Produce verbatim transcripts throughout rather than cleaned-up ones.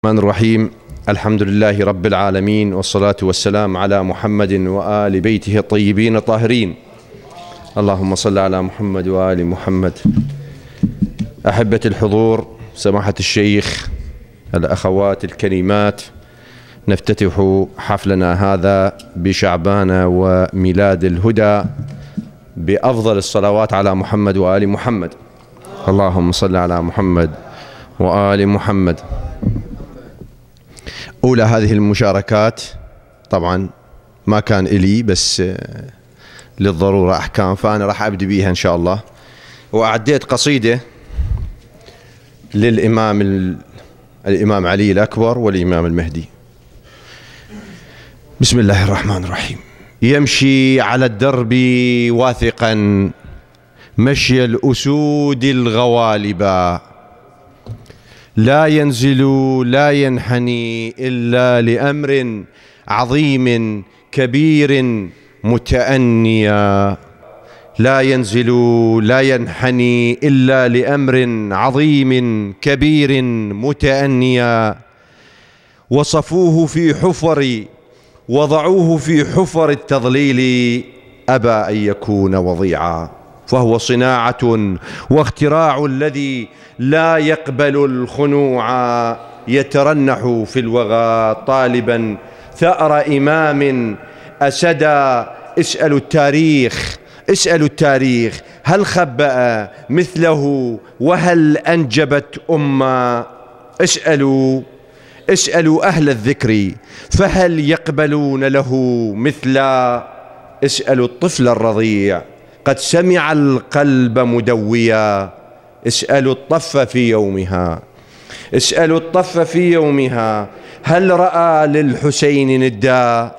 الرحمن الرحيم. الحمد لله رب العالمين، والصلاة والسلام على محمد وآل بيته الطيبين الطاهرين. اللهم صل على محمد وآل محمد. أحبة الحضور، سماحة الشيخ، الأخوات الكريمات، نفتتح حفلنا هذا بشعبان وميلاد الهدى بأفضل الصلوات على محمد وآل محمد. اللهم صل على محمد وآل محمد. أولى هذه المشاركات طبعا ما كان إلي، بس للضرورة أحكام، فأنا راح أبدي بيها إن شاء الله. وأعديت قصيدة للإمام الإمام علي الأكبر والإمام المهدي. بسم الله الرحمن الرحيم. يمشي على الدرب واثقا مشي الأسود الغوالبا، لا ينزل لا ينحني إلا لأمر عظيم كبير متأنيا، لا ينزل لا ينحني إلا لأمر عظيم كبير متأنيا. وصفوه في حفر وضعوه في حفر التضليل، أبى أن يكون وضيعا، فهو صناعة واختراع الذي لا يقبل الخنوع، يترنح في الوغى طالبا ثأر إمام أسدا. اسألوا التاريخ اسألوا التاريخ هل خبأ مثله وهل أنجبت أمة. اسألوا اسألوا أهل الذكر فهل يقبلون له مثلا. اسألوا الطفل الرضيع قد سمع القلب مدويا. اسألوا الطف في يومها اسألوا الطف في يومها هل رأى للحسين ندا.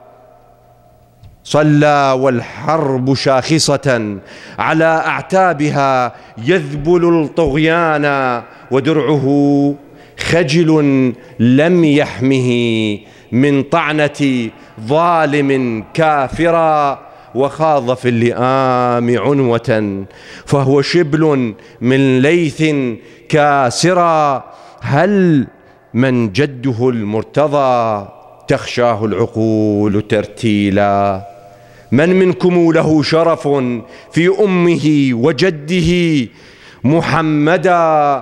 صلى والحرب شاخصة على أعتابها يذبل الطغيان، ودرعه خجل لم يحمه من طعنة ظالم كافرا. وخاض في اللئام عنوة فهو شبل من ليث كاسرا. هل من جده المرتضى تخشاه العقول ترتيلا. من منكم له شرف في أمه وجده محمدا.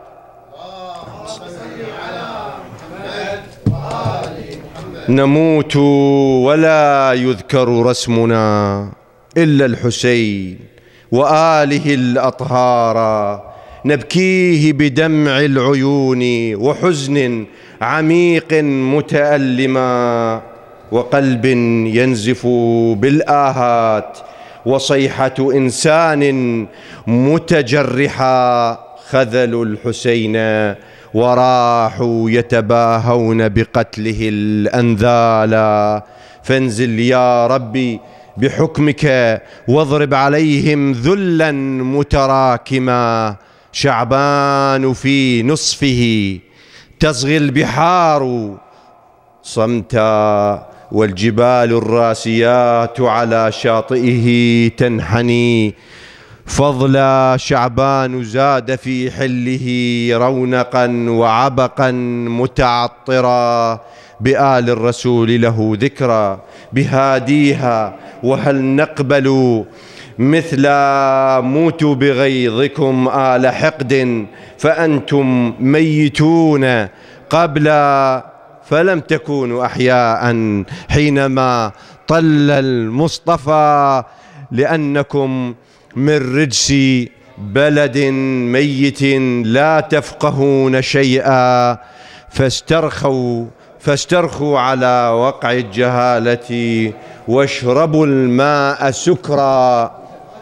نموت ولا يذكر رسمنا إلا الحسين وآله الأطهار، نبكيه بدمع العيون وحزن عميق متألما، وقلب ينزف بالآهات وصيحة إنسان متجرحا. خذلوا الحسين وراحوا يتباهون بقتله الأنذالا. فانزل يا ربي بحكمك واضرب عليهم ذلا متراكما. شعبان في نصفه تصغي البحار صمتا، والجبال الراسيات على شاطئه تنحني. فضلا شعبان زاد في حله رونقا وعبقا متعطرا، بآل الرسول له ذكرى بهاديها. وهل نقبل مثل موتوا بغيظكم آل حقد فأنتم ميتون قبل، فلم تكونوا أحياء حينما طل المصطفى، لأنكم من رجس بلد ميت لا تفقهون شيئا. فاسترخوا فاسترخوا على وقع الجهالة واشربوا الماء سكرا.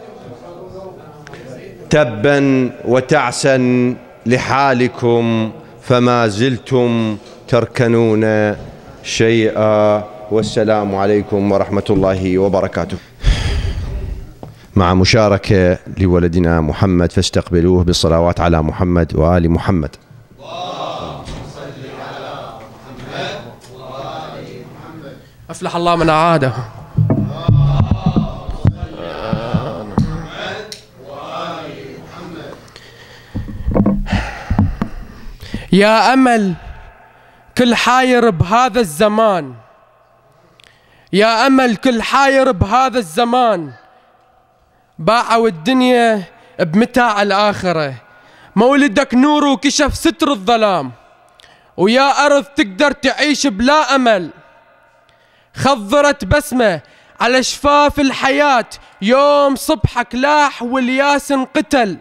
تبا وتعسا لحالكم فما زلتم تركنون شيئا. والسلام عليكم ورحمة الله وبركاته. مع مشاركة لولدنا محمد، فاستقبلوه بالصلوات على محمد وآل محمد. اللهم صل على محمد وآل محمد. أفلح الله من أعاده. يا أمل كل حاير بهذا الزمان، يا أمل كل حاير بهذا الزمان، باعوا الدنيا بمتاع الآخرة. مولدك نور وكشف ستر الظلام، ويا أرض تقدر تعيش بلا أمل. خضرت بسمة على شفاف الحياة يوم صبحك لاح والياس انقتل.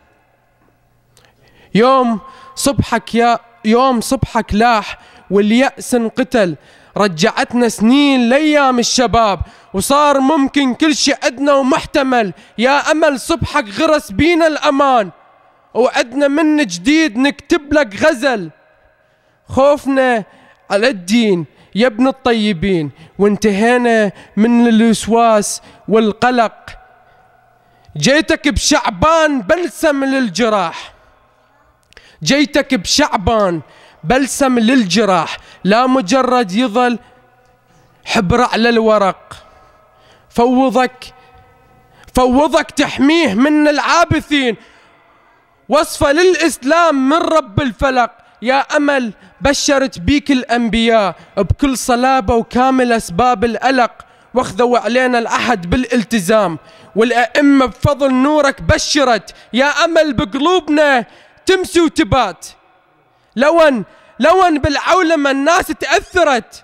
يوم صبحك يا يوم صبحك لاح واليأس انقتل. رجعتنا سنين لأيام الشباب وصار ممكن كل شي عدنا ومحتمل. يا أمل صبحك غرس بينا الأمان، وعدنا من جديد نكتب لك غزل. خوفنا على الدين يا ابن الطيبين، وانتهينا من الوسواس والقلق. جيتك بشعبان بلسم للجراح، جيتك بشعبان بلسم للجراح، لا مجرد يظل حبر على الورق. فوضك فوضك تحميه من العابثين، وصفة للإسلام من رب الفلق. يا أمل بشرت بيك الأنبياء بكل صلابة وكامل أسباب القلق، واخذوا علينا العهد بالالتزام، والأئمة بفضل نورك بشرت. يا أمل بقلوبنا تمسي وتبات، لون لون بالعولمة الناس تأثرت.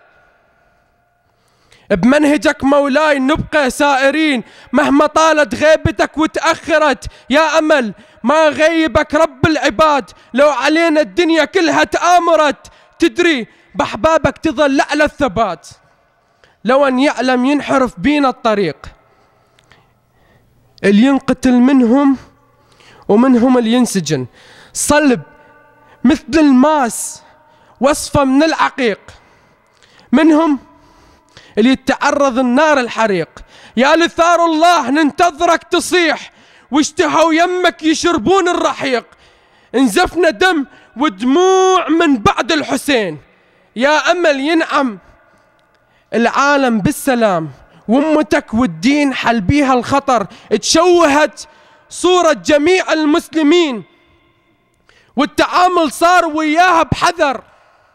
بمنهجك مولاي نبقى سائرين مهما طالت غيبتك وتأخرت. يا أمل ما غيبك رب العباد لو علينا الدنيا كلها تآمرت. تدري بأحبابك تظل على الثبات، لو أن يعلم ينحرف بينا الطريق. اللي ينقتل منهم ومنهم اللي ينسجن، صلب مثل الماس وصفة من العقيق. منهم اللي يتعرض النار الحريق. يا لثار الله ننتظرك تصيح، واشتهوا يمك يشربون الرحيق. انزفنا دم ودموع من بعد الحسين. يا أمل ينعم العالم بالسلام، وامتك والدين حل بيها الخطر. تشوهت صورة جميع المسلمين، والتعامل صار وياها بحذر.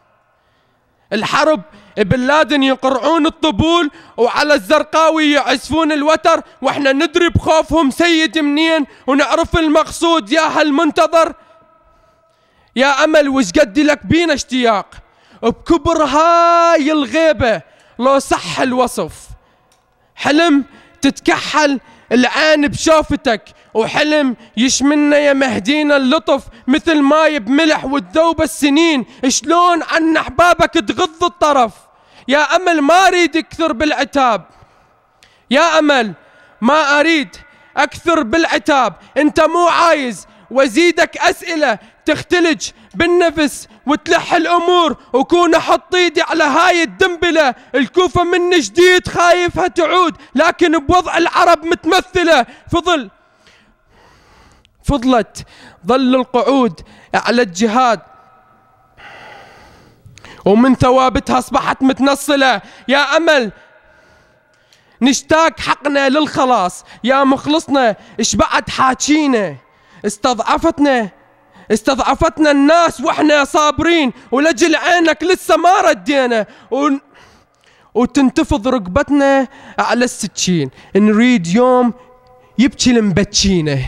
الحرب ابن لادن يقرعون الطبول، وعلى الزرقاوي يعزفون الوتر، واحنا ندري بخوفهم سيد منين، ونعرف المقصود يا هالمنتظر. يا أمل وش قد لك بينا اشتياق، بكبر هاي الغيبة لو صح الوصف. حلم تتكحل العين بشوفتك، وحلم يشملنا يا مهدينا اللطف مثل ماي بملح وتذوب السنين. شلون عن أحبابك تغض الطرف. يا أمل ما أريد أكثر بالعتاب، يا أمل ما أريد أكثر بالعتاب. أنت مو عايز وزيدك أسئلة تختلج بالنفس وتلح الأمور، وكون أحط إيدي على هاي الدنبلة. الكوفة من جديد خايفها تعود، لكن بوضع العرب متمثلة. فضل فضلت ظل القعود على الجهاد، ومن ثوابتها أصبحت متنصلة. يا أمل نشتاق حقنا للخلاص، يا مخلصنا إش بعد حاكينا. استضعفتنا استضعفتنا الناس واحنا صابرين، ولجل عينك لسه ما ردينا، و... وتنتفض رقبتنا على السكين. نريد يوم يبكي المبكينا،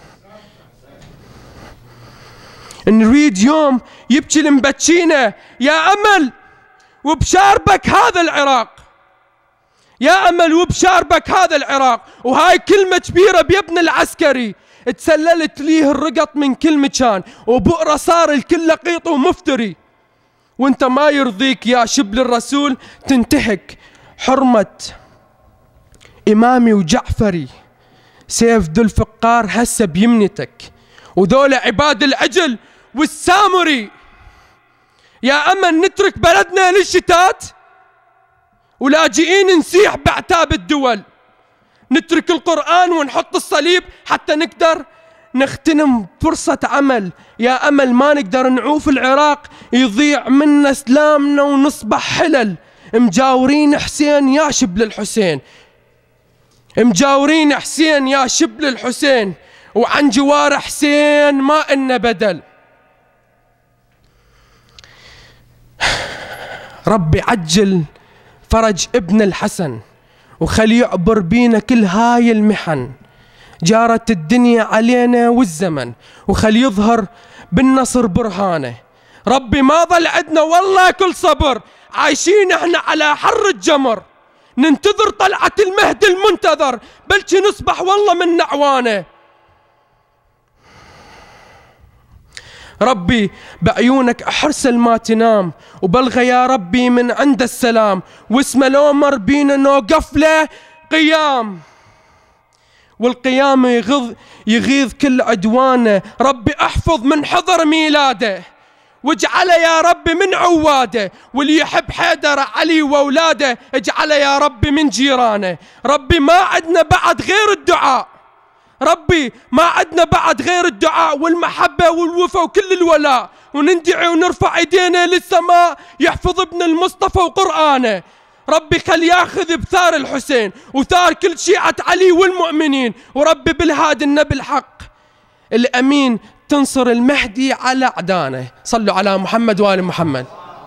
نريد يوم يبكي المبكينا. يا أمل وبشاربك هذا العراق، يا أمل وبشاربك هذا العراق. وهاي كلمة كبيرة بيبن العسكري، تسللت ليه الرقط من كل مكان، وبؤرة صار الكل لقيط ومفتري. وانت ما يرضيك يا شبل الرسول تنتهك حرمة إمامي وجعفري. سيف ذو الفقار هسه بيمنتك، وذول عباد العجل والسامري. يا أمل نترك بلدنا للشتات، ولاجئين نسيح بعتاب الدول. نترك القرآن ونحط الصليب حتى نقدر نغتنم فرصة عمل. يا أمل ما نقدر نعوف العراق، يضيع منا سلامنا ونصبح حلل. مجاورين حسين يا شبل الحسين، مجاورين حسين يا شبل الحسين، وعن جوار حسين ما إن بدل. ربي عجل فرج ابن الحسن وخلي يعبر بينا كل هاي المحن. جارت الدنيا علينا والزمن وخلي يظهر بالنصر برهانه. ربي ما ظل عدنا والله كل صبر، عايشين احنا على حر الجمر، ننتظر طلعة المهدي المنتظر، بلكي نصبح والله من نعوانه. ربي بعيونك احرسل ما تنام، وبلغى يا ربي من عند السلام، واسمه لو مر بينا نوقف له قيام، والقيام يغض يغيظ كل عدوانه. ربي احفظ من حضر ميلاده، واجعله يا ربي من عواده، واللي يحب حيدر علي واولاده اجعله يا ربي من جيرانه. ربي ما عدنا بعد غير الدعاء، ربي ما عدنا بعد غير الدعاء والمحبة والوفا وكل الولاء، ونندعي ونرفع ايدينا للسماء يحفظ ابن المصطفى وقرآنه. ربي خل ياخذ بثار الحسين وثار كل شيعة علي والمؤمنين، وربي بالهادي النبي الحق الأمين تنصر المهدي على أعدانه. صلوا على محمد وآل محمد.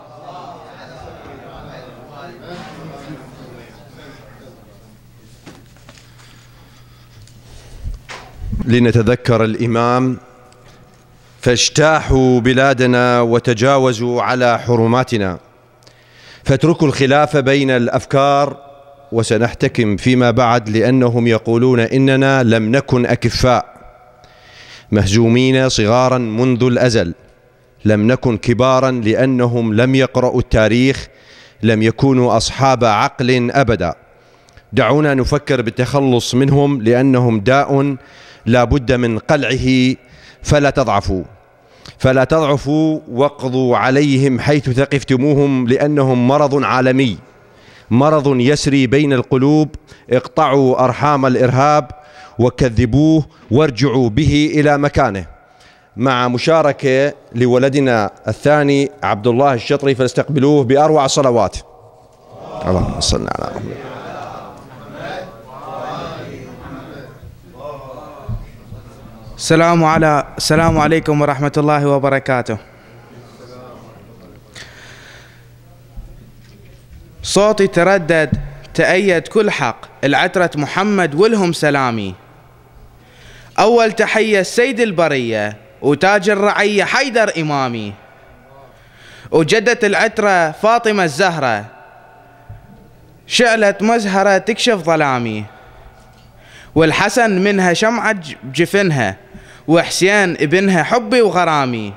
لنتذكر الإمام: فاجتاحوا بلادنا وتجاوزوا على حرماتنا، فاتركوا الخلاف بين الأفكار وسنحتكم فيما بعد، لأنهم يقولون إننا لم نكن أكفاء، مهزومين صغارا منذ الأزل، لم نكن كبارا لأنهم لم يقرأوا التاريخ، لم يكونوا أصحاب عقل أبدا. دعونا نفكر بالتخلص منهم لأنهم داء لا بد من قلعه، فلا تضعفوا فلا تضعفوا واقضوا عليهم حيث ثقفتموهم، لأنهم مرض عالمي، مرض يسري بين القلوب. اقطعوا أرحام الإرهاب وكذبوه وارجعوا به إلى مكانه. مع مشاركة لولدنا الثاني عبد الله الشطري، فاستقبلوه بأروع صلوات. اللهم صل على محمد. السلام على السلام عليكم ورحمة الله وبركاته. صوتي تردد تأيد كل حق العترة محمد ولهم سلامي. أول تحية السيد البرية وتاج الرعية حيدر إمامي، وجدة العترة فاطمة الزهرة شعلة مزهرة تكشف ظلامي، والحسن منها شمعة بجفنها، وحسين ابنها حبي وغرامي،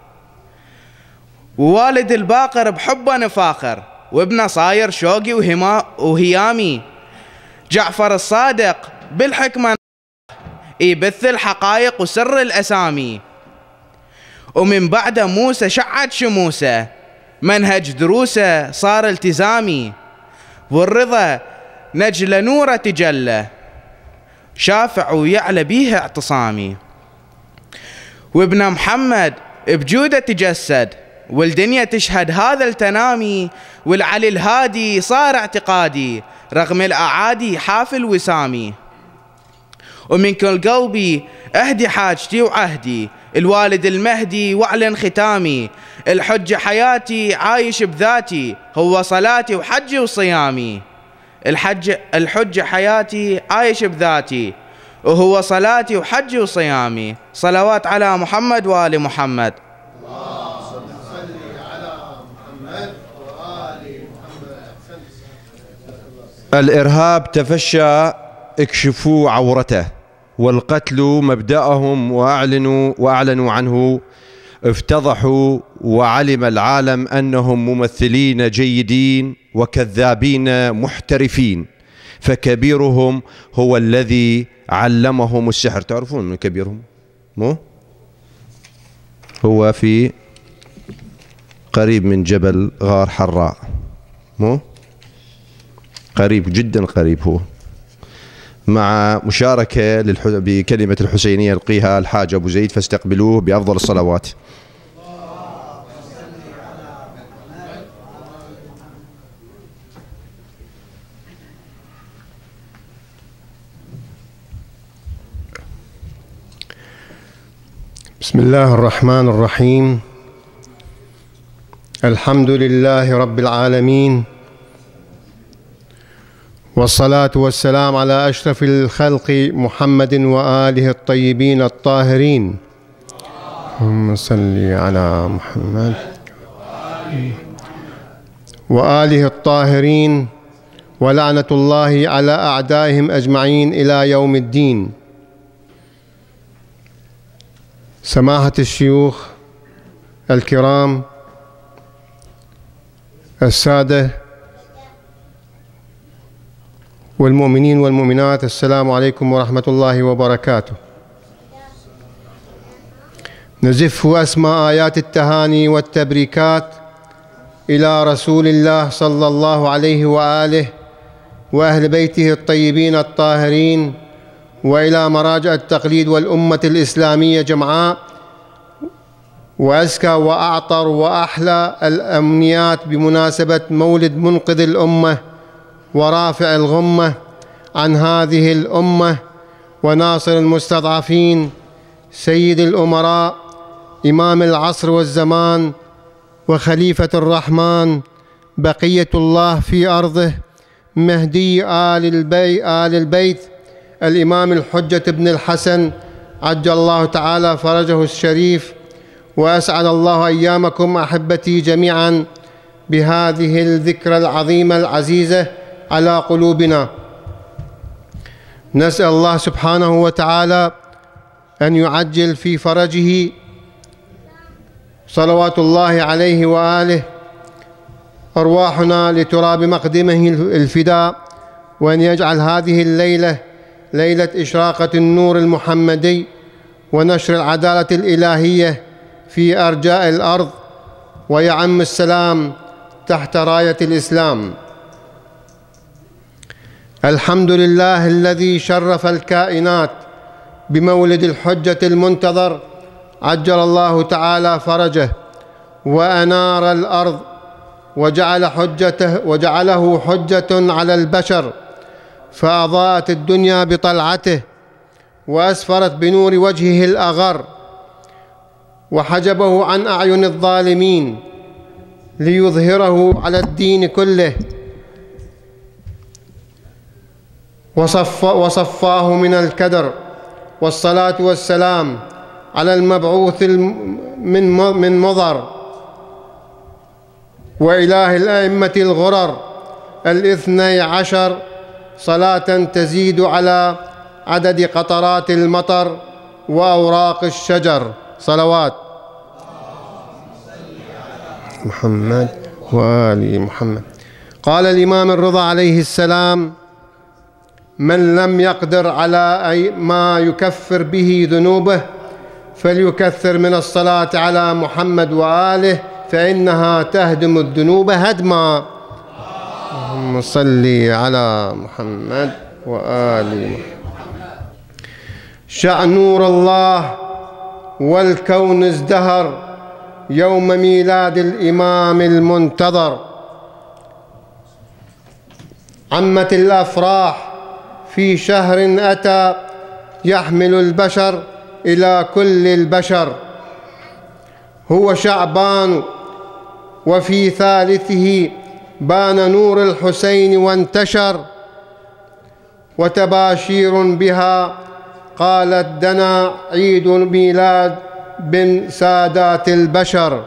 ووالد الباقر بحبه نفاخر، وابنه صاير شوقي وهما وهيامي. جعفر الصادق بالحكمة يبث الحقائق وسر الأسامي، ومن بعده موسى شعت شموسه، منهج دروسه صار التزامي، والرضا نجل نوره تجلى، شافع ويعلى بيها اعتصامي. وابن محمد بجوده تجسد، والدنيا تشهد هذا التنامي، والعلي الهادي صار اعتقادي، رغم الأعادي حافل وسامي. ومن كل قلبي أهدي حاجتي وعهدي، الوالد المهدي واعلن ختامي، الحجة حياتي عايش بذاتي، هو صلاتي وحجي وصيامي. الحج الحجة حياتي عايش بذاتي، وهو صلاتي وحجي وصيامي. صلوات على محمد وآل محمد. اللهم صل على محمد وآل محمد. الإرهاب تفشى، اكشفوا عورته، والقتل مبدأهم، وأعلنوا وأعلنوا عنه، افتضحوا، وعلم العالم أنهم ممثلين جيدين وكذابين محترفين، فكبيرهم هو الذي علمهم السحر. تعرفون من كبيرهم؟ مو هو في قريب من جبل غار حراء، مو قريب جدا قريب، هو مع مشاركة بكلمة الحسينية يلقيها الحاج أبو زيد، فاستقبلوه بأفضل الصلوات. بسم الله الرحمن الرحيم. الحمد لله رب العالمين، والصلاة والسلام على أشرف الخلق محمد وآله الطيبين الطاهرين. اللهم صل على محمد وآله الطاهرين، ولعنة الله على أعدائهم أجمعين إلى يوم الدين. سماحة الشيوخ الكرام، السادة والمؤمنين والمؤمنات، السلام عليكم ورحمة الله وبركاته. نزف أسمى آيات التهاني والتبريكات إلى رسول الله صلى الله عليه وآله وأهل بيته الطيبين الطاهرين، وإلى مراجع التقليد والأمة الإسلامية جمعاء، وأزكى وأعطر وأحلى الأمنيات بمناسبة مولد منقذ الأمة ورافع الغمة عن هذه الأمة وناصر المستضعفين، سيد الأمراء، إمام العصر والزمان، وخليفة الرحمن، بقية الله في أرضه، مهدي آل البيت, آل البيت الإمام الحجة بن الحسن عجل الله تعالى فرجه الشريف. وأسعد الله أيامكم أحبتي جميعا بهذه الذكرى العظيمة العزيزة على قلوبنا. نسأل الله سبحانه وتعالى أن يعجل في فرجه صلوات الله عليه وآله، أرواحنا لتراب مقدمه الفداء، وأن يجعل هذه الليلة ليلة إشراقة النور المحمدي ونشر العدالة الإلهية في أرجاء الأرض، ويعم السلام تحت راية الإسلام. الحمد لله الذي شرف الكائنات بمولد الحجة المنتظر عجل الله تعالى فرجه، وأنار الأرض وجعل حجته وجعله حجة على البشر، فأضاءت الدنيا بطلعته وأسفرت بنور وجهه الأغر، وحجبه عن أعين الظالمين ليظهره على الدين كله، وصف وصفاه من الكدر. والصلاة والسلام على المبعوث من من مضر وإله الأئمة الغرر الاثني عشر، صلاة تزيد على عدد قطرات المطر وأوراق الشجر. صلوات محمد وآل محمد. قال الإمام الرضا عليه السلام: من لم يقدر على أي ما يكفر به ذنوبه فليكثر من الصلاة على محمد وآله، فإنها تهدم الذنوب هدما. اللهم صل على محمد وآل محمد. شع نور الله والكون ازدهر يوم ميلاد الإمام المنتظر، عمت الأفراح في شهر أتى يحمل البشر إلى كل البشر. هو شعبان وفي ثالثه بان نور الحسين وانتشر، وتباشير بها قالت دنا عيد ميلاد بن سادات البشر.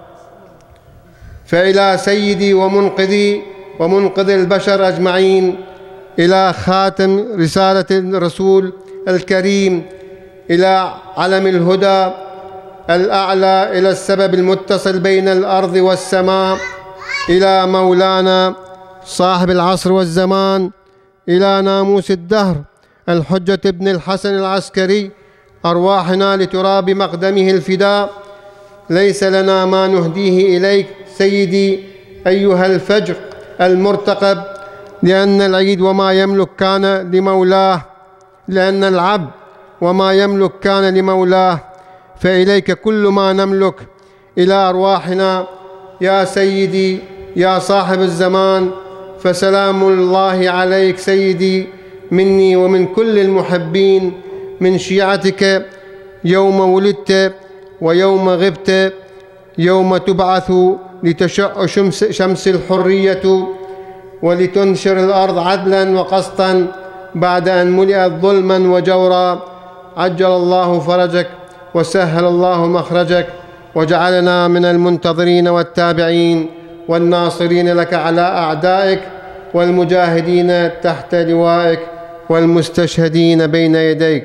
فإلى سيدي ومنقذي ومنقذ البشر أجمعين، إلى خاتم رسالة الرسول الكريم، إلى علم الهدى الأعلى، إلى السبب المتصل بين الأرض والسماء، إلى مولانا صاحب العصر والزمان، إلى ناموس الدهر الحجة بن الحسن العسكري، أرواحنا لتراب مقدمه الفداء. ليس لنا ما نهديه إليك سيدي أيها الفجر المرتقب، لأن العيد وما يملك كان لمولاه، لأن العبد وما يملك كان لمولاه، فإليك كل ما نملك. إلى أرواحنا يا سيدي يا صاحب الزمان، فسلام الله عليك سيدي مني ومن كل المحبين من شيعتك، يوم ولدت ويوم غبت، يوم تبعث لتشع شمس, شمس الحرية ولتنشر الأرض عدلا وقسطا بعد أن ملئت ظلما وجورا. عجل الله فرجك وسهل الله مخرجك وجعلنا من المنتظرين والتابعين والناصرين لك على أعدائك والمجاهدين تحت لوائك والمستشهدين بين يديك.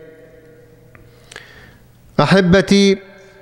أحبتي،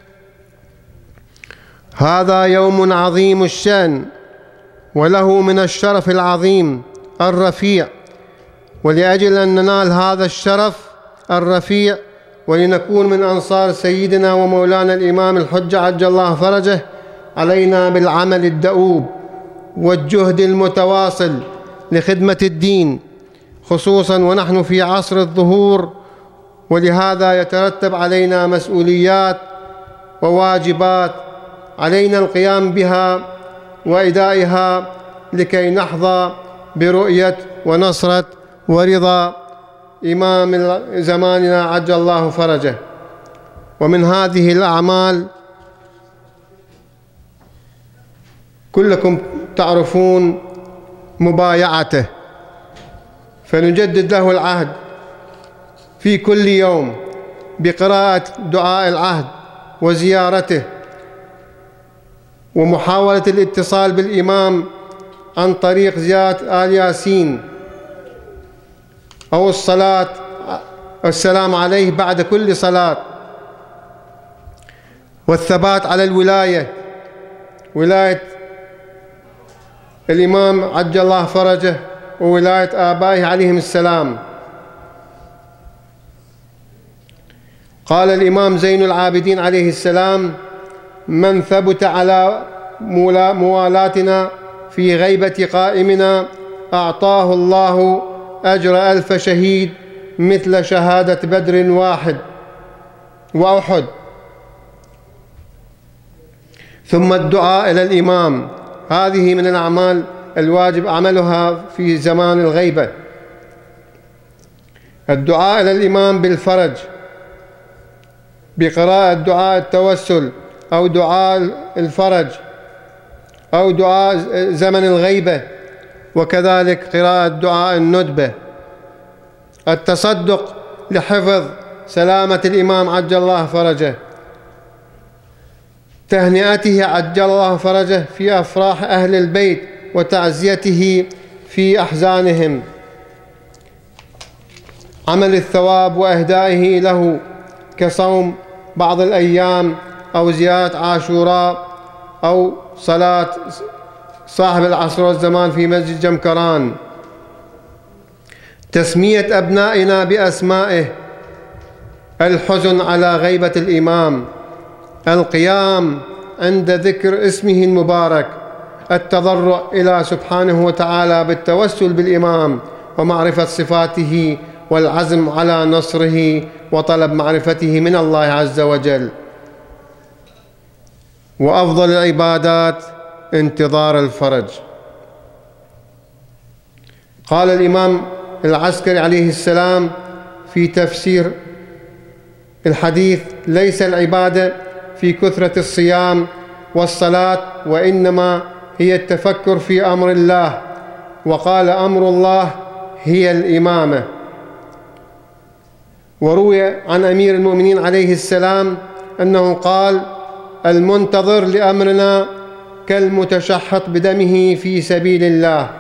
هذا يوم عظيم الشأن وله من الشرف العظيم الرفيع، ولأجل أن ننال هذا الشرف الرفيع ولنكون من أنصار سيدنا ومولانا الإمام الحجة عجل الله فرجه، علينا بالعمل الدؤوب والجهد المتواصل لخدمة الدين، خصوصا ونحن في عصر الظهور، ولهذا يترتب علينا مسؤوليات وواجبات علينا القيام بها وإدائها لكي نحظى برؤية ونصرة ورضا إمام زماننا عجل الله فرجه. ومن هذه الأعمال كلكم تعرفون مبايعته، فنجدد له العهد في كل يوم بقراءة دعاء العهد وزيارته ومحاولة الاتصال بالإمام عن طريق زيارة آل ياسين أو الصلاة السلام عليه بعد كل صلاة، والثبات على الولاية، ولاية الإمام عجل الله فرجه وولاية آبائه عليهم السلام. قال الإمام زين العابدين عليه السلام: من ثبت على موالاتنا في غيبة قائمنا أعطاه الله أجر ألف شهيد مثل شهادة بدر واحد وأحد. ثم الدعاء إلى الإمام، هذه من الأعمال الواجب عملها في زمان الغيبة. الدعاء إلى الإمام بالفرج بقراءة دعاء التوسل أو دعاء الفرج أو دعاء زمن الغيبة، وكذلك قراءة دعاء الندبة. التصدق لحفظ سلامة الإمام عجل الله فرجه، تهنئته عجل الله فرجه في أفراح أهل البيت وتعزيته في أحزانهم، عمل الثواب وإهدائه له كصوم بعض الأيام أو زيارة عاشوراء أو صلاة صاحب العصر والزمان في مسجد جمكران. تسمية أبنائنا بأسمائه، الحزن على غيبة الإمام، القيام عند ذكر اسمه المبارك، التضرع إلى سبحانه وتعالى بالتوسل بالإمام ومعرفة صفاته والعزم على نصره وطلب معرفته من الله عز وجل. وأفضل العبادات انتظار الفرج. قال الإمام العسكري عليه السلام في تفسير الحديث: ليس العبادة في كثرة الصيام والصلاة، وإنما هي التفكر في أمر الله. وقال: أمر الله هي الإمامة. وروي عن أمير المؤمنين عليه السلام أنه قال: المنتظر لأمرنا كالمتشحط بدمه في سبيل الله.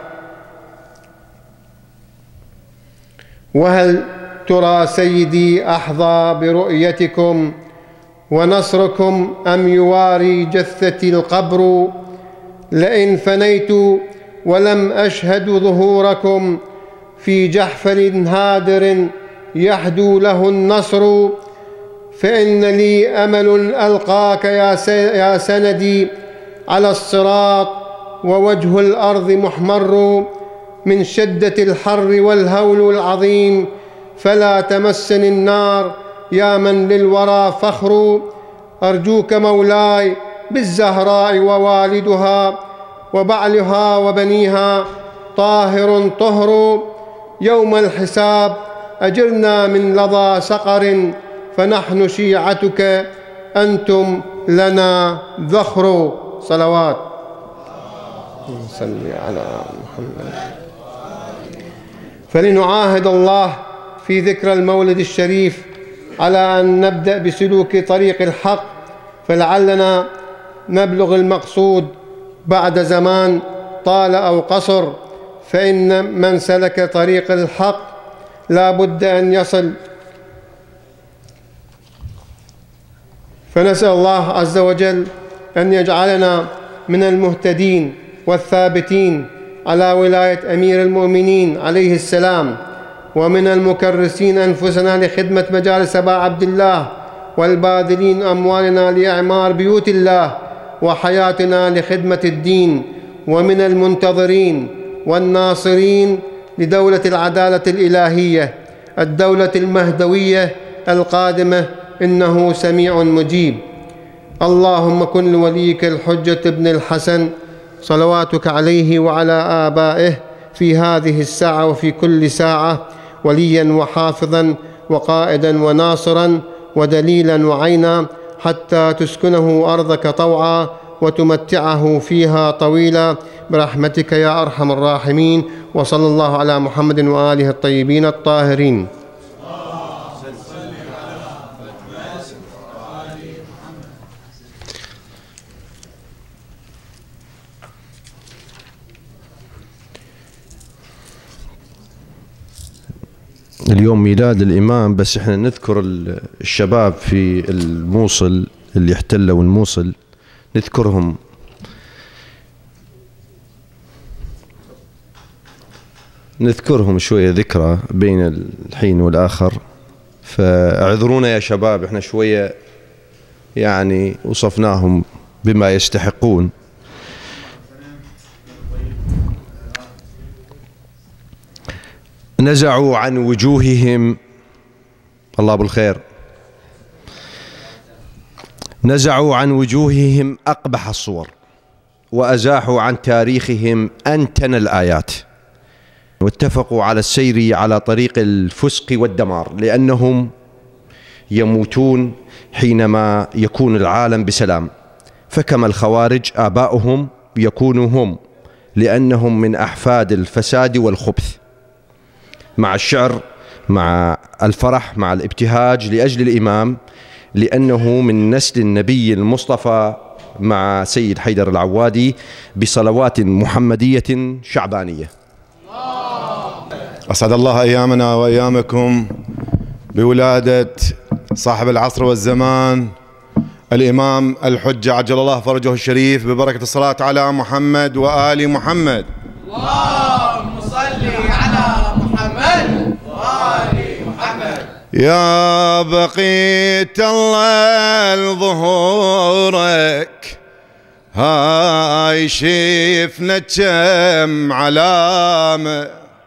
وهل ترى سيدي أحظى برؤيتكم ونصركم أم يواري جثتي القبر؟ لئن فنيت ولم أشهد ظهوركم في جحفل هادر يحدو له النصر، فإن لي أمل ألقاك يا سندي على الصراط ووجه الأرض محمر من شدة الحر والهول العظيم، فلا تمسني النار يا من للورى فخر. أرجوك مولاي بالزهراء ووالدها وبعلها وبنيها طاهر طهر، يوم الحساب أجرنا من لظى سقر، فنحن شيعتك أنتم لنا ذخر. صلوات. صل على محمد. فلنعاهد الله في ذكرى المولد الشريف على أن نبدأ بسلوك طريق الحق، فلعلنا نبلغ المقصود بعد زمان طال أو قصر، فإن من سلك طريق الحق لا بد أن يصل. فنسأل الله عز وجل أن يجعلنا من المهتدين والثابتين على ولاية أمير المؤمنين عليه السلام، ومن المكرسين أنفسنا لخدمة مجالس أبا عبد الله، والباذلين أموالنا لإعمار بيوت الله وحياتنا لخدمة الدين، ومن المنتظرين والناصرين لدولة العدالة الإلهية، الدولة المهدوية القادمة، إنه سميع مجيب. اللهم كن لوليك الحجة ابن الحسن صلواتك عليه وعلى آبائه في هذه الساعة وفي كل ساعة وليا وحافظا وقائدا وناصرا ودليلا وعينا، حتى تسكنه أرضك طوعا وتمتعه فيها طويلا برحمتك يا أرحم الراحمين. وصلى الله على محمد وآله الطيبين الطاهرين. اليوم ميلاد الإمام، بس احنا نذكر الشباب في الموصل اللي احتلوا الموصل، نذكرهم. نذكرهم شوية ذكرى بين الحين والآخر، فاعذرونا يا شباب، احنا شوية يعني وصفناهم بما يستحقون. نزعوا عن وجوههم، الله بالخير، نزعوا عن وجوههم أقبح الصور، وأزاحوا عن تاريخهم أنتن الآيات، واتفقوا على السير على طريق الفسق والدمار، لأنهم يموتون حينما يكون العالم بسلام، فكما الخوارج آباؤهم يكونوا هم، لأنهم من أحفاد الفساد والخبث. مع الشعر، مع الفرح، مع الابتهاج لأجل الإمام، لأنه من نسل النبي المصطفى، مع سيد حيدر العوادي بصلوات محمدية شعبانية. أسعد الله أيامنا وأيامكم بولادة صاحب العصر والزمان الإمام الحجة عجل الله فرجه الشريف، ببركة الصلاة على محمد وآل محمد. اللهم صل على محمد وآل محمد. يا بقيت الله لظهورك، هاي شفنا كم علامة،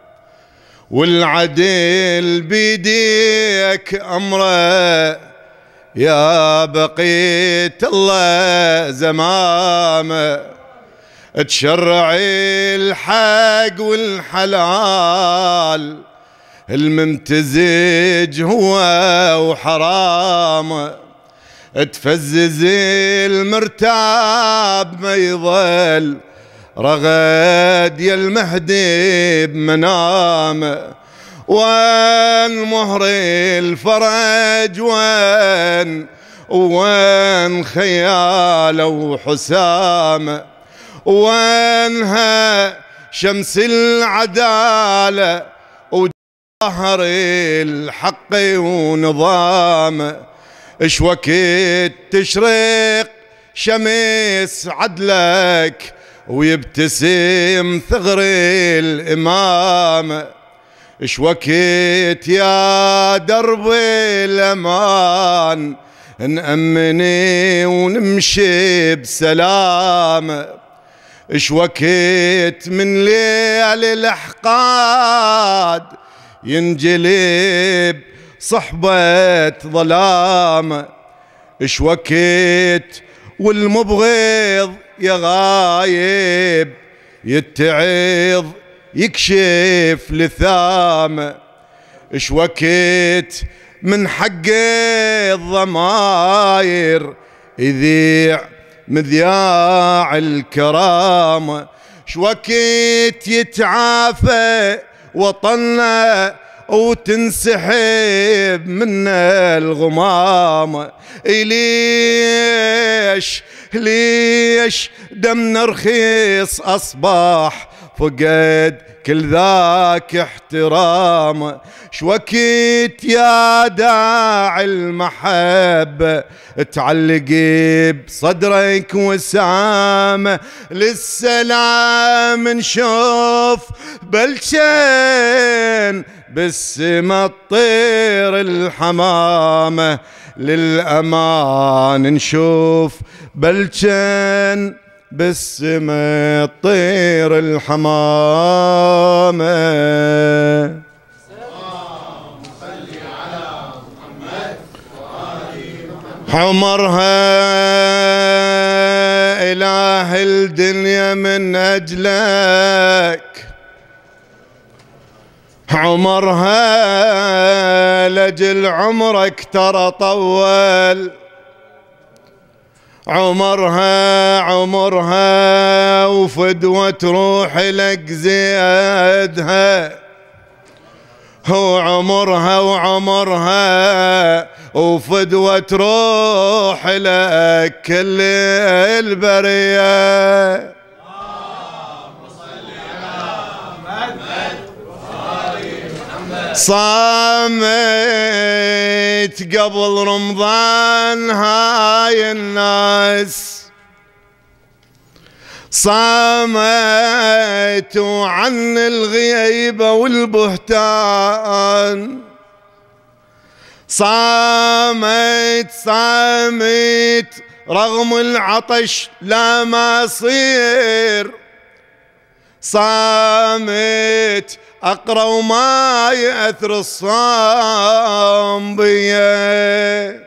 والعدل بيديك أمره، يا بقيت الله زمامه، تشرع الحق والحلال، الممتزج هو وحرامه، تفزز المرتاب ما يظل رغد يا المهدي بمنامه، وين مهر الفرج، وين وين خياله وحسامه، وينها شمس العدالة وظهر الحق ونظامه، اش وقت تشرق شمس عدلك ويبتسم ثغر الإمامة، اش وقت يا درب الأمان نأمني ونمشي بسلامة، اش وقت من ليل الأحقاد ينجلب صحبة ظلامة، اش وقت والمبغض يا غايب يتعظ يكشف لثامه، اش وقت من حق الضماير يذيع مذياع الكرامة، شوكت يتعافى وطننا وتنسحب منا الغمامة. ليش ليش دمنا رخيص أصبح فقد كل ذاك احترام. شوكت يا داعي المحبة تعلق بصدرك وسامة، للسلام نشوف بلشان بالسما الطير الحمامة، للأمان نشوف بلشان بالسما الطير الحمامة. عمرها إله الدنيا من أجلك، عمرها لجل عمرك ترى طول، عمرها عمرها وفدوة روح لك زيادها، هو عمرها وعمرها وفدوة روح لك كل البرية. صامت قبل رمضان هاي الناس، صامت عن الغيبة والبهتان، صامت صامت رغم العطش لا ما صير، صامت أقرأ وما يأثر الصام بيه.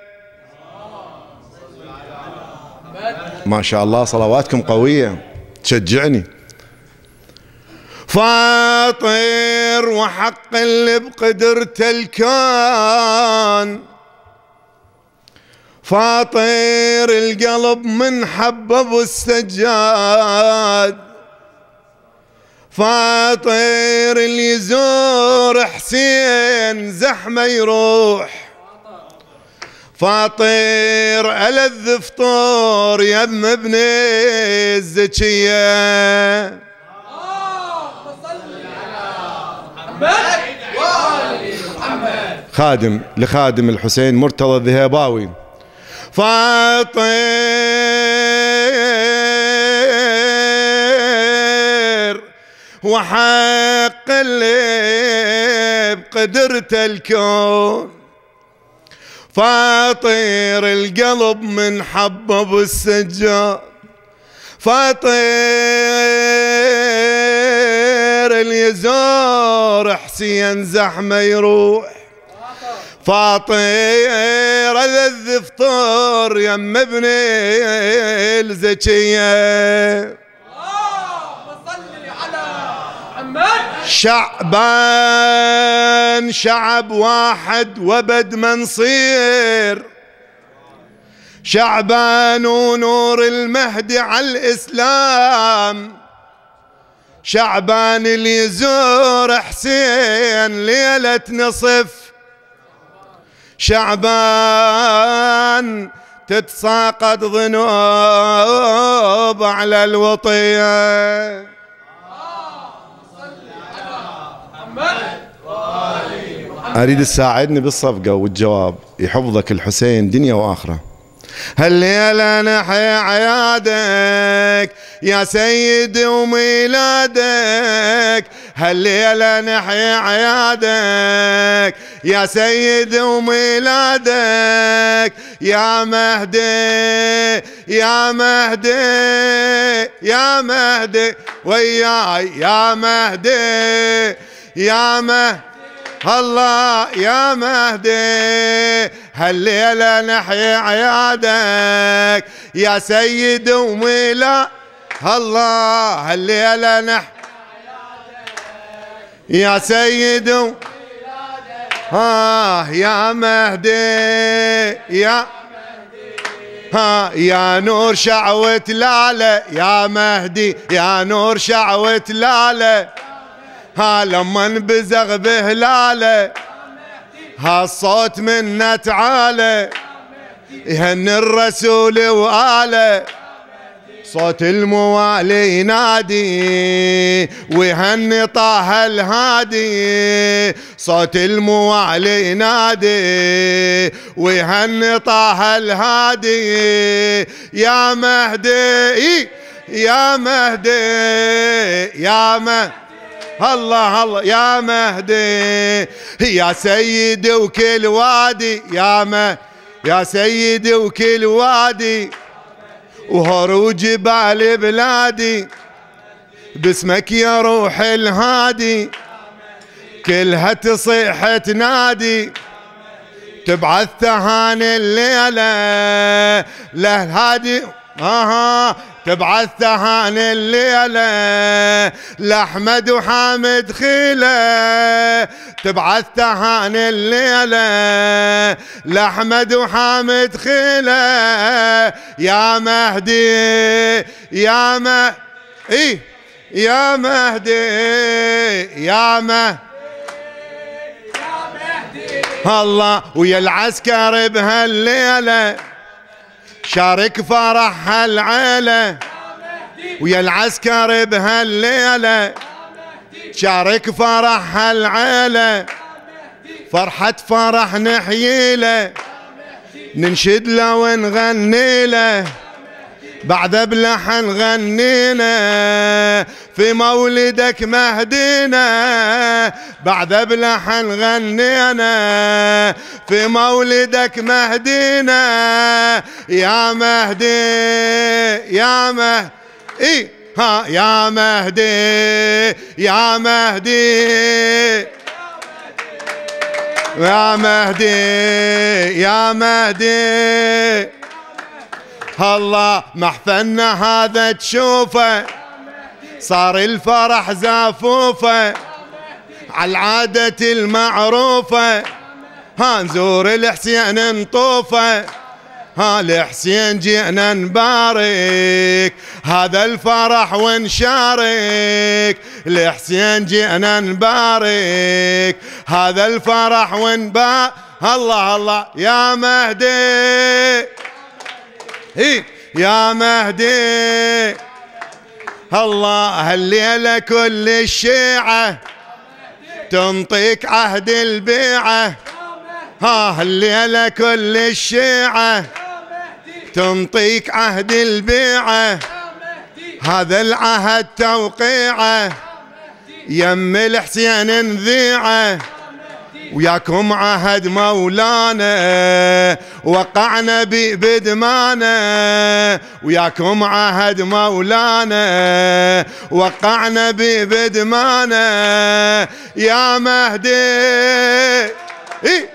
ما شاء الله صلواتكم قوية تشجعني. فاطر وحق اللي بقدرته الكون، فاطر القلب من حبب السجاد، فاطر اللي يزور حسين زحمة يروح، فاطر ألذ فطور يم ابن الزكية. خادم لخادم الحسين مرتضى الذهباوي. فاطر وحق اللي بقدرته الكون، فاطر القلب من حبب السجاد، فاطر اللي يزور حسين زحمة يروح، فاطر ألذ فطور يم ابن الزكية. شعبان شعب واحد وبد ما نصير، شعبان ونور المهدي على الإسلام، شعبان اللي يزور حسين ليلة نصف، شعبان تتساقط ذنوب على الوطية. أريد تساعدني بالصفقة والجواب يحفظك الحسين دنيا وآخرة. هالليلة نحيا عيادك يا سيدي وميلادك، هالليلة نحيا عيادك يا سيدي وميلادك، يا مهدي يا مهدي يا مهدي وياي، يا مهدي يا مهدي الله يا مهدي، هالليلة نحيا عيادك يا سيد وميلا الله، هالليلة نحيا يا سيد ها يا مهدي يا ها يا نور شعوة لاله يا مهدي يا نور شعوة لاله ها لما انبزغ بهلاله هالصوت منا تعالى يهني الرسول وآله صوت الموالي ينادي ويهني طه الهادي صوت الموالي ينادي ويهني طه الهادي يا مهدي يا مهدي يا مهدي الله الله يا مهدي يا سيدي وكل وادي يا مهدي يا سيدي وكل وادي وهروج جبال بلادي باسمك يا روح الهادي كلها تصيح تنادي تبعث تهاني الليلة للهادي آها تبعث تهاني الليلة لأحمد وحامد خيلة تبعث تهاني الليلة لأحمد وحامد خيلة يا مهدي يا مهدي إيه يا مهدي يا مهدي الله ويا العسكر بهالليلة شارك فرح هالعيلة ويا العسكر بهالليلة شارك فرح هالعيلة فرحة فرح نحييله ننشد له ونغني له بعد بلحن غنينا في مولدك مهدينا بعد بلحن غنينا في مولدك مهدينا يا مهدي يا مهدي إيه ها يا مهدي يا مهدي يا مهدي يا مهدي الله محفلنا هذا تشوفه صار الفرح زافوفه على العادة المعروفة ها نزور الحسين نطوفه ها الحسين جئنا نبارك هذا الفرح ونشارك الحسين جئنا نبارك هذا الفرح ونبارك الله الله يا مهدي هي يا مهدي الله هالليلة كل الشيعة تنطيك عهد البيعة ها هالليلة كل الشيعة تنطيك عهد البيعة هذا العهد توقيعه يم الحسين نذيعه وياكم عهد مولانا وقعنا بدمانه وياكم عهد مولانا وقعنا بدمانه يا مهدي إيه؟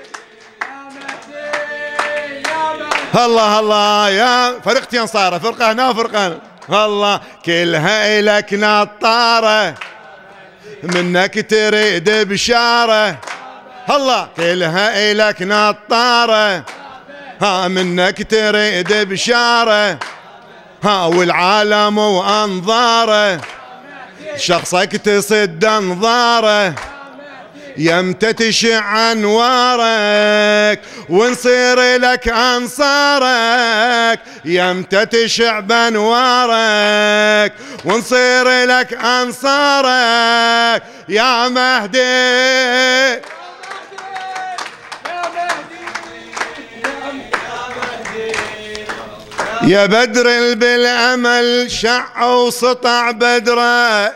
الله الله يا فرقتين صارت فرقه هنا وفرقه هنا الله كلها إلك نطاره منك تريد بشاره الله كلها إلك نطاره ها منك تريد بشاره ها والعالم وأنظاره شخصك تصد انظاره يمتى تشع انوارك ونصير لك انصارك يمتى تشع بانوارك ونصير لك انصارك يا مهدي يا بدر بالامل شع وسطع بدره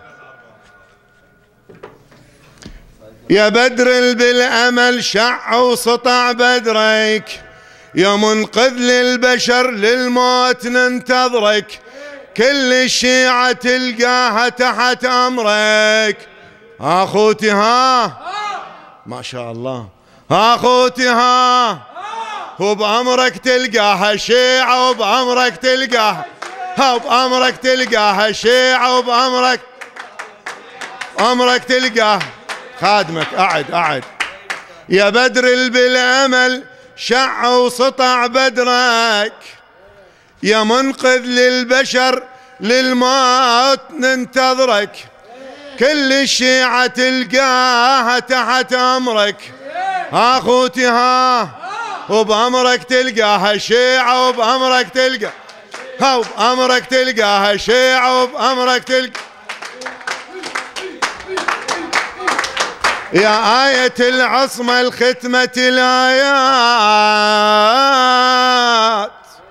يا بدر بالامل شع وسطع بدرك يا منقذ للبشر للموت ننتظرك كل الشيعة تلقاها تحت امرك اخوتي ها ما شاء الله اخوتي ها وبامرك تلقاها شيعة وبامرك تلقاها وبامرك تلقاها شيعة وبامرك امرك تلقاها خادمك أعد أعد يا بدر بالأمل شع وسطع بدرك يا منقذ للبشر للموت ننتظرك كل الشيعة تلقاها تحت أمرك أخوتي ها وبأمرك تلقاها شيعة وبأمرك تلقى ها وبأمرك تلقاها شيعة وبأمرك تلقى يا آية العصمة الختمة الآيات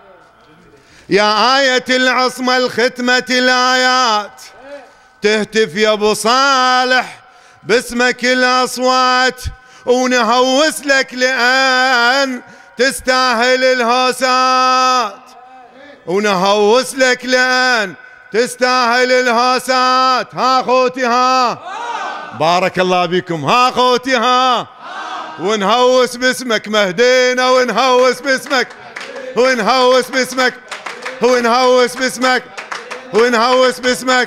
يا آية العصمة الختمة الآيات تهتف يا أبو صالح باسمك الأصوات ونهوس لك لأن تستاهل الهوسات ونهوس لك لأن تستاهل الهوسات ها أخوتي ها بارك الله بكم ها أخوتي ها ونهوس باسمك مهدينا ونهوس باسمك ونهوس باسمك ونهوس باسمك ونهوس باسمك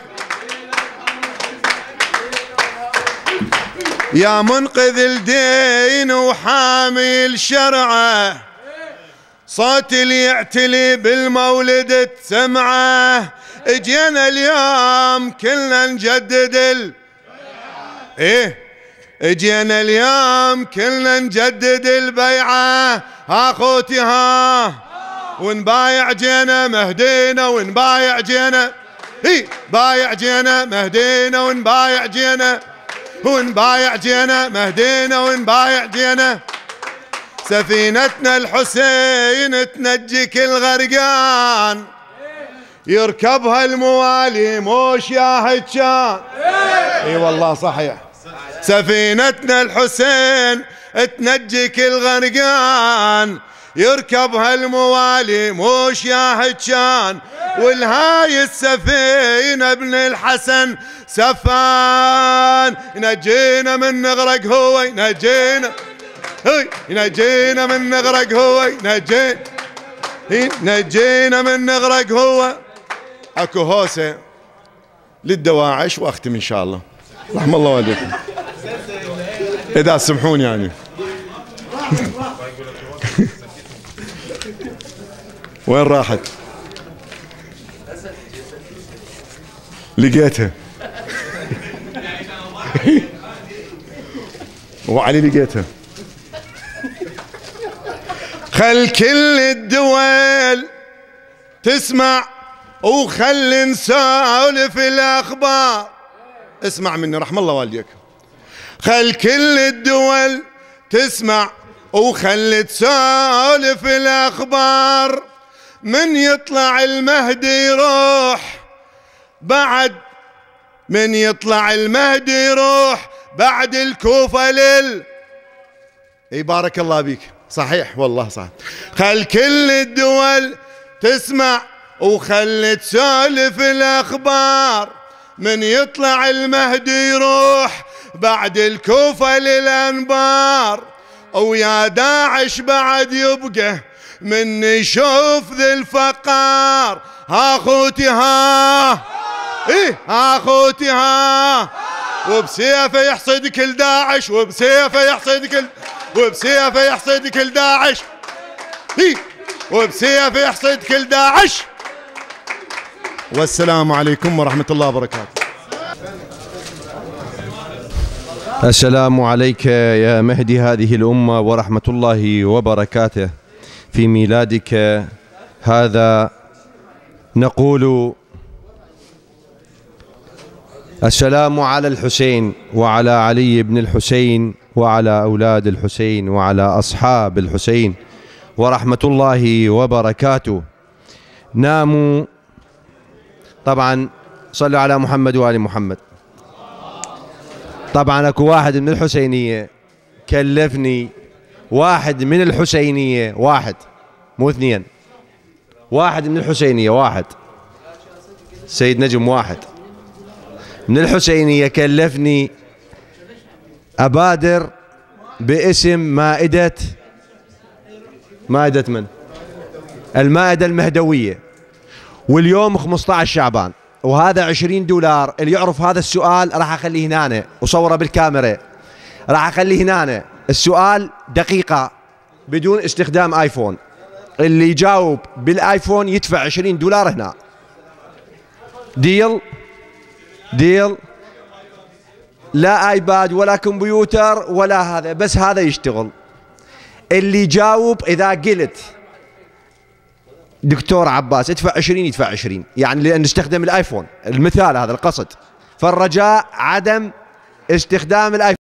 يا منقذ الدين وحامي الشرعه صوت اللي يعتلي بالمولد تسمعه اجينا اليوم كلنا نجدد ال ايه اجينا اليوم كلنا نجدد البيعه ها اخوتي ها ونبايع جينا مهدينا ونبايع جينا هي بايع جينا مهدينا ونبايع جينا ونبايع جينا مهدينا ونبايع جينا سفينتنا الحسين تنجي كل غرقان يركبها الموالي مو شاهد كان اي والله صحيح سفينتنا الحسين تنجي كل غرقان يركبها الموالي مو شاهد كان والهاي السفينة ابن الحسن سفان ينجينا من نغرق هو ينجينا ينجينا من نغرق هو ينجينا ينجينا من نغرق هو. اكو هوسه للدواعش واختم ان شاء الله رحم الله والديكم اذا تسمحون يعني. وين راحت؟ لقيتها وعلي لقيتها. خل كل الدول تسمع وخل نسولف الاخبار. اسمع مني رحم الله والديك. خل كل الدول تسمع وخل تسولف الاخبار. من يطلع المهدي يروح بعد من يطلع المهدي يروح بعد الكوفة لل اي بارك الله بيك صحيح والله صح. خل كل الدول تسمع وخل تسولف الاخبار. من يطلع المهدي يروح بعد الكوفة للانبار. ويا داعش بعد يبقى من يشوف ذي الفقار. ها اخوتي ها ايه ها اخوتي ها وبسيفه يحصد كل داعش وبسيفه يحصد كل وبسيفه يحصد كل داعش ايه وبسيفه يحصد كل داعش. والسلام عليكم ورحمة الله وبركاته. السلام عليك يا مهدي هذه الأمة ورحمة الله وبركاته. في ميلادك هذا نقول السلام على الحسين وعلى علي بن الحسين وعلى أولاد الحسين وعلى أصحاب الحسين ورحمة الله وبركاته. ناموا طبعا صلوا على محمد وآل محمد. طبعا اكو واحد من الحسينية كلفني واحد من الحسينية واحد مو اثنين واحد من الحسينية واحد سيد نجم واحد من الحسينية كلفني أبادر باسم مائدة مائدة من؟ المائدة المهدوية. واليوم خمسة عشر شعبان وهذا عشرين دولار. اللي يعرف هذا السؤال راح أخليه هنا وصوره بالكاميرا. راح أخليه هنا. السؤال دقيقة بدون استخدام ايفون. اللي يجاوب بالايفون يدفع عشرين دولار هنا. ديل ديل. لا ايباد ولا كمبيوتر ولا هذا، بس هذا يشتغل. اللي يجاوب اذا قلت دكتور عباس ادفع عشرين يدفع عشرين، يعني لان نستخدم الايفون، المثال هذا القصد، فالرجاء عدم استخدام الايفون.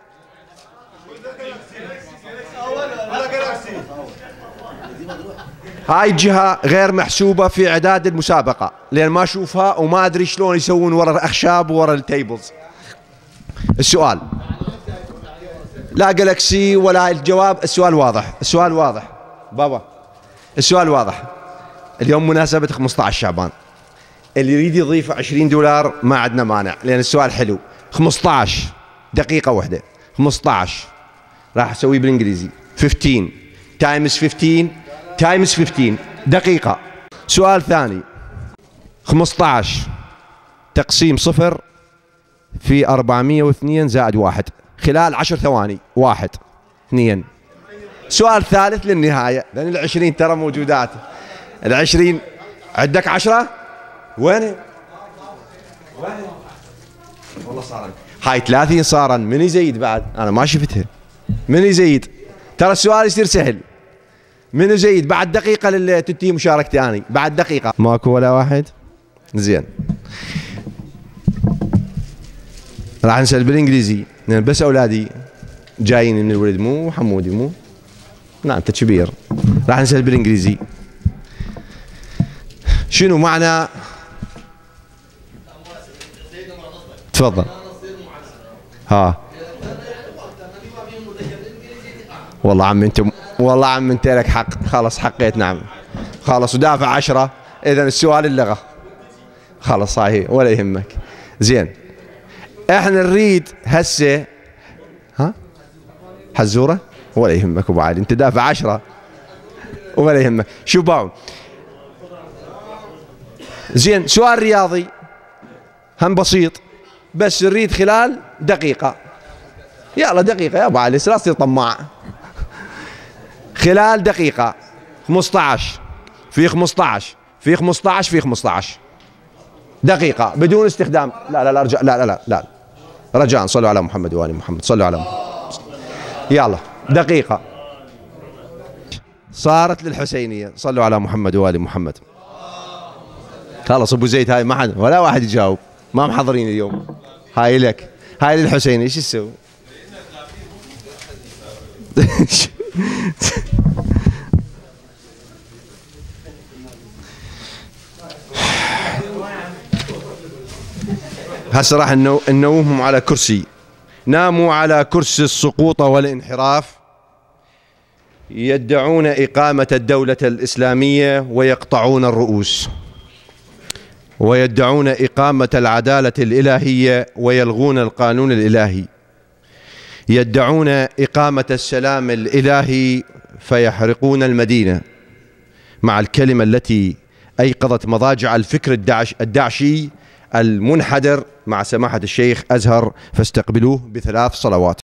هاي الجهة غير محسوبة في اعداد المسابقة، لان ما اشوفها وما ادري شلون يسوون ورا الاخشاب وورا التيبلز. السؤال لا جالكسي ولا الجواب، السؤال واضح، السؤال واضح بابا، السؤال واضح. اليوم مناسبة خمسة عشر شعبان، اللي يريد يضيف عشرين دولار ما عندنا مانع، لأن السؤال حلو. خمسة عشر دقيقة واحدة، خمسة عشر راح أسويه بالإنجليزي. خمسة عشر تايمز خمسة عشر تايمز خمسة عشر دقيقة. سؤال ثاني، خمسة عشر تقسيم صفر في أربعمئة واثنين زائد واحد خلال عشر ثواني. واحد اثنين. سؤال ثالث للنهاية، لأن العشرين ترى موجودات. العشرين عندك عشرة؟ وين؟ وين؟ والله صارن. هاي ثلاثين صارن، من يزيد بعد؟ أنا ما شفتها. من يزيد؟ ترى السؤال يصير سهل. من يزيد؟ بعد دقيقة للتنتهي مشاركتي أنا، بعد دقيقة. ماكو ولا واحد؟ زين. راح نسأل بالإنجليزي، لأن بس أولادي جايين من الولد، مو حمودي، مو نعم أنت كبير. راح نسأل بالإنجليزي. شنو معنى؟ تفضل. ها والله عم انت، والله عم انت لك حق. خلص حقيت. نعم خلص ودافع عشرة. اذا السؤال اللغة خلص صحيح ولا يهمك. زين احنا نريد هسه ها حزورة ولا يهمك ابو علي، انت دافع عشرة ولا يهمك. شو باعوا؟ زين سؤال رياضي هم بسيط، بس نريد خلال دقيقة. يلا دقيقة يا ابو علي، لا تصير طماع. خلال دقيقة. خمسة عشر في خمسة عشر في خمسة عشر في خمسة عشر دقيقة بدون استخدام. لا لا لا رجع، لا لا لا لا رجاء صلوا على محمد وآل محمد، صلوا على محمد. يلا دقيقة صارت للحسينية، صلوا على محمد وآل محمد. خلاص ابو زيد هاي ما حد ولا واحد يجاوب، ما محضرين اليوم. هاي لك، هاي للحسينية. ايش تسوي؟ هسه راح ننومهم على كرسي. ناموا على كرسي السقوط والانحراف، يدعون إقامة الدولة الإسلامية ويقطعون الرؤوس، ويدعون إقامة العدالة الإلهية ويلغون القانون الإلهي، يدعون إقامة السلام الإلهي فيحرقون المدينة، مع الكلمة التي أيقظت مضاجع الفكر الداعش الداعشي المنحدر مع سماحة الشيخ أزهر، فاستقبلوه بثلاث صلوات.